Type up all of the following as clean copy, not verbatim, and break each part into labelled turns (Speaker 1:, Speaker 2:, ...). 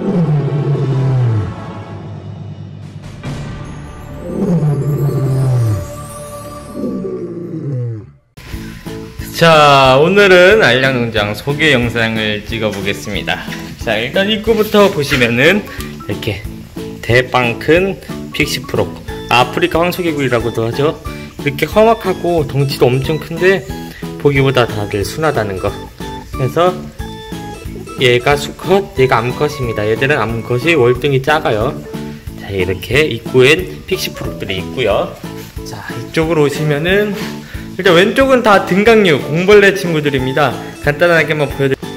Speaker 1: 자, 오늘은 알량농장 소개 영상을 찍어 보겠습니다. 자, 일단 입구부터 보시면은 이렇게 대빵 큰 픽시프록, 아프리카 황소개구리라고도 하죠. 이렇게 험악하고 덩치도 엄청 큰데 보기보다 다들 순하다는 거. 그래서 얘가 수컷, 얘가 암컷입니다. 얘들은 암컷이 월등히 작아요. 자, 이렇게 입구엔 픽시프록들이 있고요. 자, 이쪽으로 오시면은 일단 왼쪽은 다 등각류 공벌레 친구들입니다. 간단하게 한번 보여드릴게요.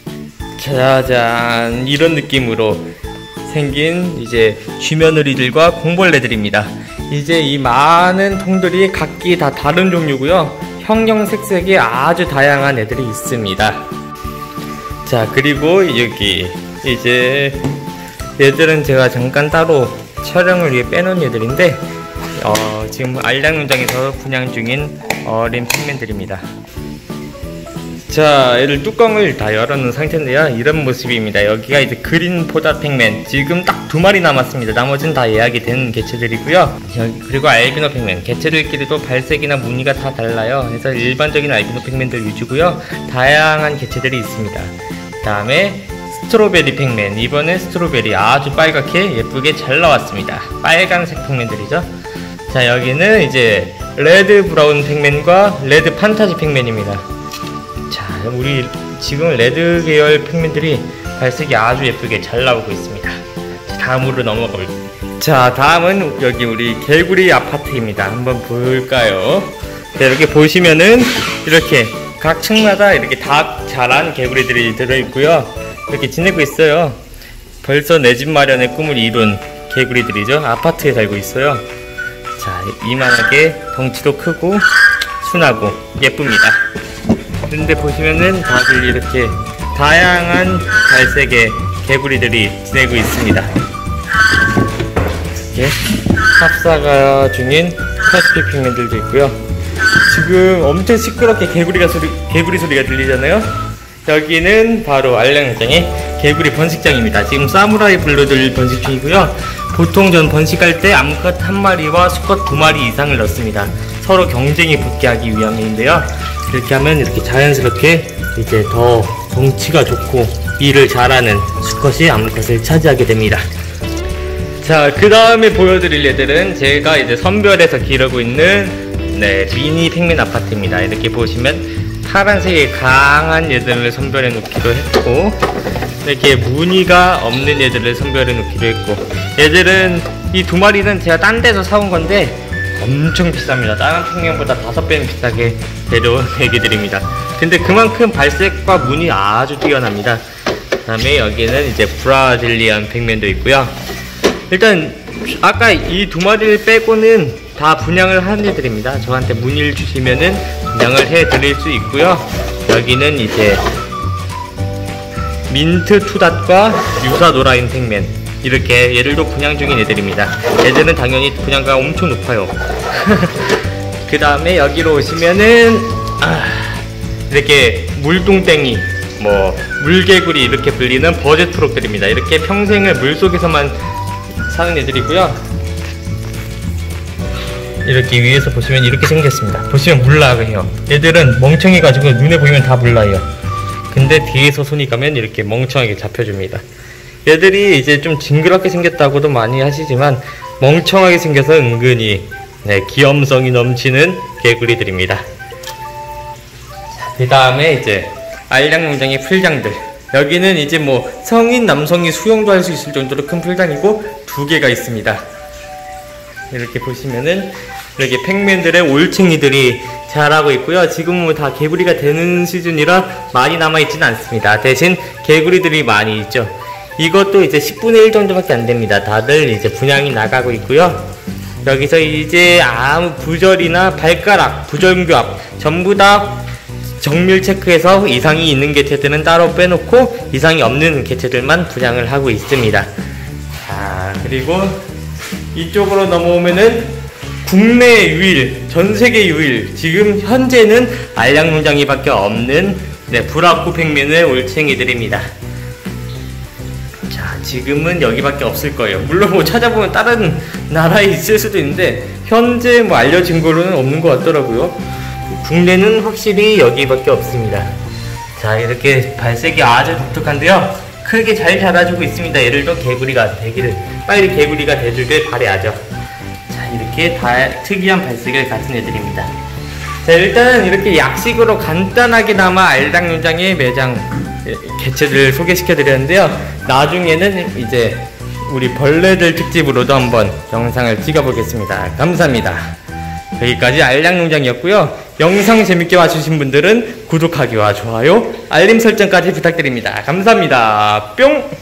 Speaker 1: 짜잔, 이런 느낌으로 생긴 이제 쥐며느리들과 공벌레들입니다. 이제 이 많은 통들이 각기 다 다른 종류고요. 형형색색의 아주 다양한 애들이 있습니다. 자, 그리고 여기 이제 얘들은 제가 잠깐 따로 촬영을 위해 빼놓은 애들인데 지금 알량농장에서 분양 중인 어린 핑맨들입니다. 자, 얘들 뚜껑을 다 열어놓은 상태인데요. 이런 모습입니다. 여기가 이제 그린 포다 핑맨, 지금 딱 2마리 남았습니다. 나머지는 다 예약이 된 개체들이고요. 그리고 알비노 핑맨, 개체들끼리도 발색이나 무늬가 다 달라요. 그래서 일반적인 알비노 핑맨들 위주고요. 다양한 개체들이 있습니다. 그 다음에 스트로베리 핑맨, 이번엔 스트로베리 아주 빨갛게 예쁘게 잘 나왔습니다. 빨간색 핑맨들이죠. 자, 여기는 이제 레드 브라운 핑맨과 레드 판타지 핑맨입니다. 자, 우리 지금 레드 계열 핑맨들이 발색이 아주 예쁘게 잘 나오고 있습니다. 자, 다음으로 넘어가 볼게요. 자, 다음은 여기 우리 개구리 아파트입니다. 한번 볼까요? 자, 이렇게 보시면은 이렇게 각 층마다 이렇게 다 자란 개구리들이 들어있고요. 이렇게 지내고 있어요. 벌써 내 집 마련의 꿈을 이룬 개구리들이죠. 아파트에 살고 있어요. 자, 이만하게 덩치도 크고 순하고 예쁩니다. 그런데 보시면은 다들 이렇게 다양한 발색의 개구리들이 지내고 있습니다. 이렇게 합사가 중인 카스피 핑맨들도 있고요. 지금 엄청 시끄럽게 개구리 소리가 들리잖아요. 여기는 바로 알량농장의 개구리 번식장입니다. 지금 사무라이 블루들 번식 중이고요. 보통 전 번식할 때 암컷 1마리와 수컷 2마리 이상을 넣습니다. 서로 경쟁이 붙게 하기 위함인데요. 이렇게 하면 이렇게 자연스럽게 이제 더 덩치가 좋고 일을 잘하는 수컷이 암컷을 차지하게 됩니다. 자, 그 다음에 보여드릴 애들은 제가 이제 선별해서 기르고 있는 미니 핑맨 아파트입니다. 이렇게 보시면 파란색의 강한 애들을 선별해 놓기로 했고, 이렇게 무늬가 없는 애들을 선별해 놓기로 했고, 얘들은 이 2마리는 제가 딴 데서 사온 건데 엄청 비쌉니다. 다른 핑맨보다 5배는 비싸게 데려온 애기들입니다. 근데 그만큼 발색과 무늬 아주 뛰어납니다. 그 다음에 여기는 이제 브라질리안 핑맨도 있고요. 일단 아까 이 2마리를 빼고는 다 분양을 한 애들입니다. 저한테 문의를 주시면은 분양을 해 드릴 수 있고요. 여기는 이제 민트 투닷과 유사 노라인 핑맨, 이렇게 얘들도 분양 중인 애들입니다. 얘들은 당연히 분양가가 엄청 높아요. 그 다음에 여기로 오시면은 이렇게 물뚱땡이, 물개구리 이렇게 불리는 버젯 프록들입니다. 이렇게 평생을 물속에서만 사는 애들이고요. 이렇게 위에서 보시면 이렇게 생겼습니다. 보시면 물나요. 얘들은 멍청해가지고 눈에 보이면 다 물나요. 근데 뒤에서 손이 가면 이렇게 멍청하게 잡혀줍니다. 얘들이 이제 좀 징그럽게 생겼다고도 많이 하시지만 멍청하게 생겨서 은근히 귀염성이 넘치는 개구리들입니다. 그 다음에 이제 알량농장의 풀장들, 여기는 이제 성인 남성이 수영도 할 수 있을 정도로 큰 풀장이고 2개가 있습니다. 이렇게 보시면은 이렇게 팩맨들의 올챙이들이 자라고 있고요. 지금은 다 개구리가 되는 시즌이라 많이 남아있지는 않습니다. 대신 개구리들이 많이 있죠. 이것도 이제 10분의 1 정도밖에 안 됩니다. 다들 이제 분양이 나가고 있고요. 여기서 이제 아무 부절이나 발가락, 부절교합 전부 다 정밀 체크해서 이상이 있는 개체들은 따로 빼놓고 이상이 없는 개체들만 분양을 하고 있습니다. 자, 그리고 이쪽으로 넘어오면은 국내 유일, 전세계 유일, 지금 현재는 알량농장이 밖에 없는 브라쿠 팩맨의 올챙이들입니다. 자, 자, 지금은 여기밖에 없을 거예요. 물론 뭐 찾아보면 다른 나라에 있을 수도 있는데 현재 뭐 알려진 거로는 없는 것 같더라고요. 국내는 확실히 여기밖에 없습니다. 자, 이렇게 발색이 아주 독특한데요, 크게 잘 자라주고 있습니다. 얘들도 개구리가 되기를, 빨리 개구리가 돼주길 바라야죠. 자, 이렇게 다 특이한 발색을 가진 애들입니다. 자, 일단 이렇게 약식으로 간단하게나마 알락농장의 매장 개체들을 소개시켜 드렸는데요, 나중에는 이제 우리 벌레들 특집으로도 한번 영상을 찍어 보겠습니다. 감사합니다. 여기까지 알락농장이었고요. 영상 재밌게 봐주신 분들은 구독하기와 좋아요, 알림 설정까지 부탁드립니다. 감사합니다. 뿅!